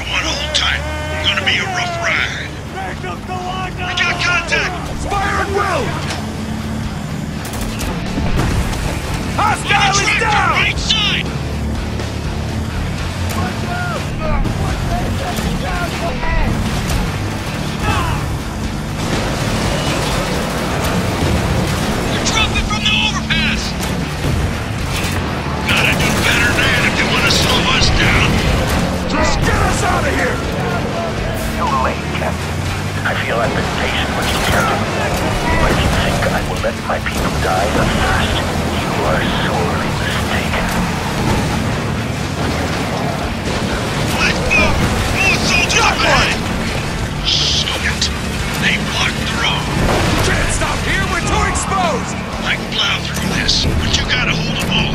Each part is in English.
Everyone hold tight. It's gonna be a rough ride. We got contact! Fire at will! Hostile is down! Right side! They're dropping from the overpass! Gotta do better than that if you want to slow us down. Just get us out of here! Too late, Captain. I feel I've been patient with you, Captain. But if you think I will let my people die of thirst, you are sorely mistaken. Let's move! More soldiers ahead! Shit! They blocked the road. Can't stop here, we're too exposed! I can plow through this, but you gotta hold them all.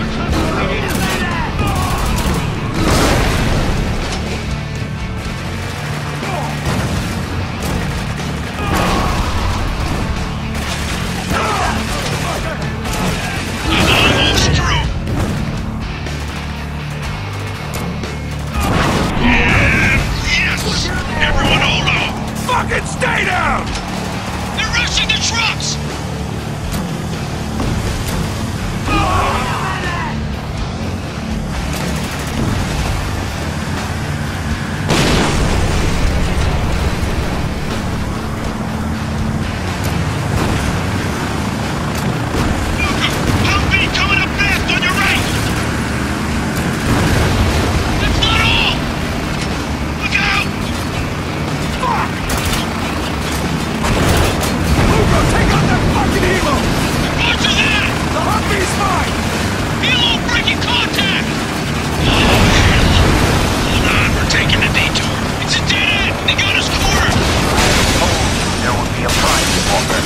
Fucking stay down! They're rushing the trucks! Humvee coming up fast on your right! That's not all! Look out! Fuck! Hugo, take out that fucking Evo! Roger that! The Humvee's mine! Helo breaking contact! Oh, hell! Hold on, we're taking a detour. It's a dead end! They got us cornered! There will be a prize, Walker.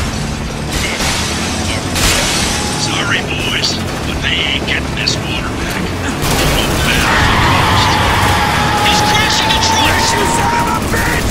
Sorry, boys, but they ain't getting this water back. No matter the cost. He's crashing the trucks! You son of a bitch!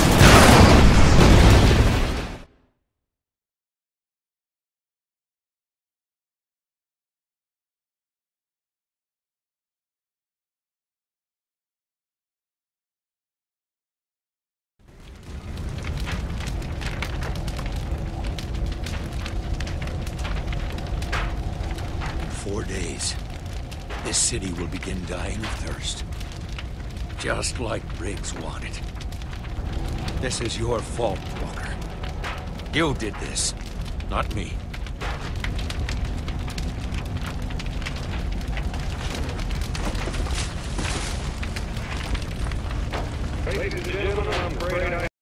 4 days, this city will begin dying of thirst. Just like Briggs wanted. This is your fault, Walker. You did this, not me. Ladies and gentlemen, I'm afraid I